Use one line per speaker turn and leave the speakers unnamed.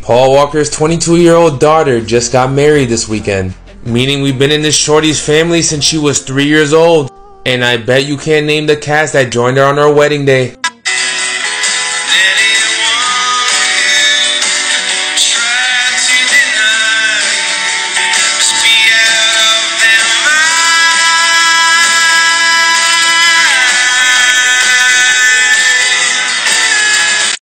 Paul Walker's 22-year-old daughter just got married this weekend, meaning we've been in this shorty's family since she was 3 years old. And I bet you can't name the cast that joined her on her wedding day.